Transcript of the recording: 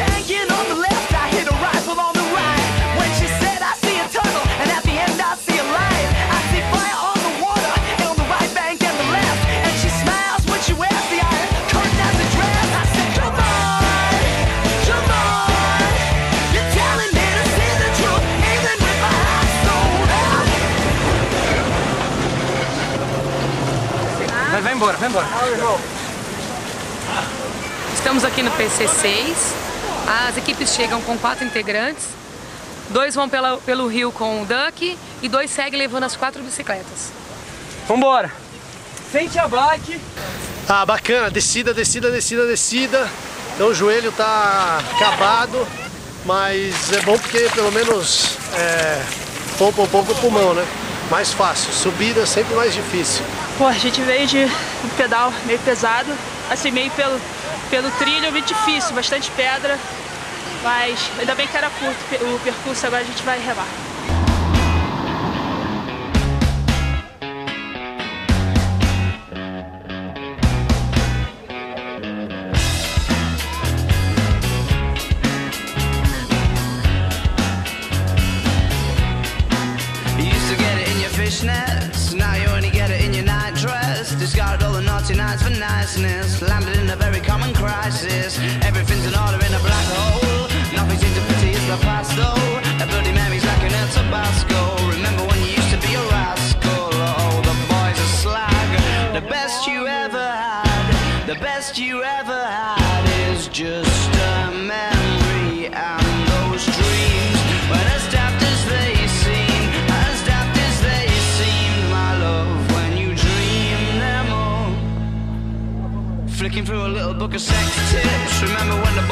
tanking on the left, I hit a rifle on the right. When she said I see a tunnel, and at the end I see a light. I see fire on the water, and on the right bank and the left. And she smiles when she wears the iron curtain as a dress. I said, come on, you're telling me to see the truth, even with my eyes sold out. Vai embora, vai embora. Estamos aqui no PC6, as equipes chegam com 4 integrantes, 2 vão pelo rio com o Duck e 2 seguem levando as 4 bicicletas. Vambora! Sente a bike! Ah, bacana, descida, descida, descida, descida. Então o joelho tá acabado, mas é bom porque pelo menos poupa um pouco o pulmão, né? Mais fácil, subida é sempre mais difícil. Pô, a gente veio de um pedal meio pesado, assim, meio pelo trilho, meio difícil, bastante pedra, mas ainda bem que era curto o percurso, agora a gente vai remar. Now you only get it in your night dress. Discarded all the naughty nights for niceness. Landed in a very common crisis. Everything's in order in a black hole. Nothing seems to pity is the past though. A bloody memory's like an El Tabasco. Remember when you used to be a rascal? Oh, the boys are slag. The best you ever had, the best you ever had is just a memory and those dreams. But as daft as they seem, as daft as they seem, my love, when you dream them all. Flicking through a little book of sex tips. Remember when the